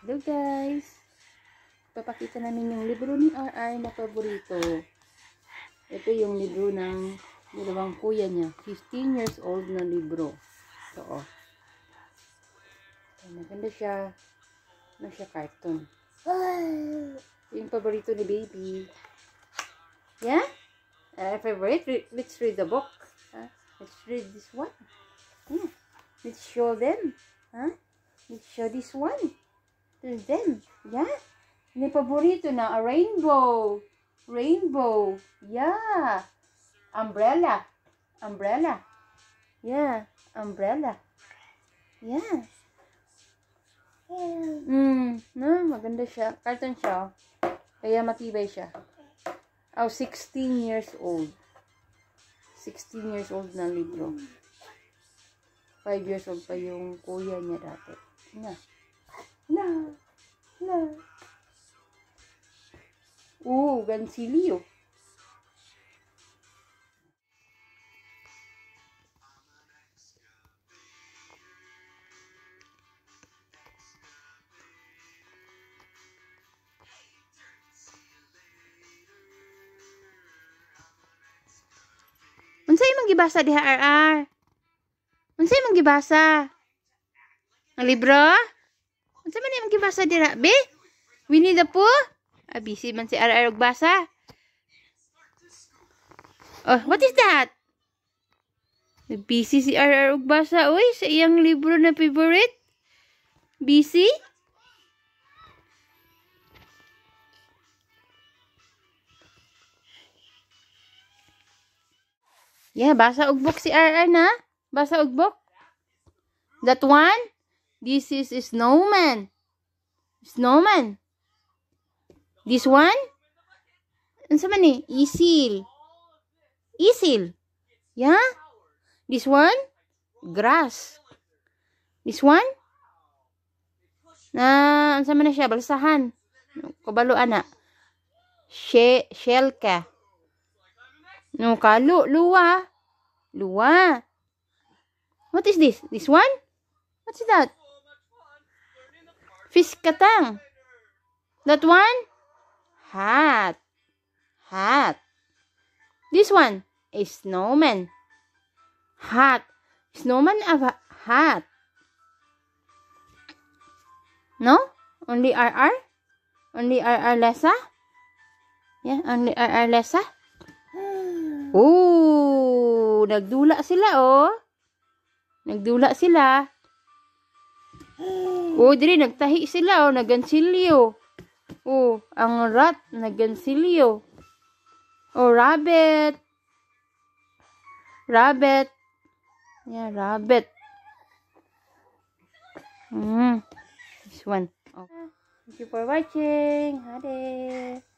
Hello guys! Papakita namin yung libro ni RR na paborito. Ito yung libro ng dalawang kuya niya. 15 years old na libro. Ito oh. Maganda siya. Ano siya, cartoon. Yung paborito ni baby. Yeah? Favorite? Let's read the book. Let's read this one. Yeah. Let's show them. Let's show this one to them. Yeah. Yung paborito na, a rainbow. Rainbow. Yeah. Umbrella. Umbrella. Yeah. Umbrella. Yeah. No, maganda siya. Cartoon siya. Kaya matibay siya. 16 years old. 16 years old na libro. 5 years old pa yung kuya niya dati. Na. Gansilyo. Unsay imong gibasa diha, RR? Unsay imong gibasa? Ang libro? Unsay man imong gibasa diha, be? Winnie the Pooh? Busy man si RR og basa. Oh, what is that? Busy si RR og basa, oy, sa iyang libro na favorite. Busy? Yeah, basa og book si RR na. Basa og book. That one? This is snowman. Snowman. This one? Unsa man ni? Isil. Isil. Yeah? This one? Grass. This one? Unsa man na siya? Balsahan. Kabalo ana. Shelka. No, kalo. Luwa. Luwa. What is this? This one? What's that? Fish katang. That one? Hat. Hat. This one is snowman. Hat. Snowman of hat. No? Only RR? Only RR Lesa? Yeah, only RR Lesa? Oh, nagdula sila oh. Nagdula sila. Oh, diri nagtahi sila oh, nagansilyo. Oh, ang rat nagansilyo. Oh, rabbit. Rabbit. Yeah, rabbit. This one. Oh. Thank you for watching. Hade.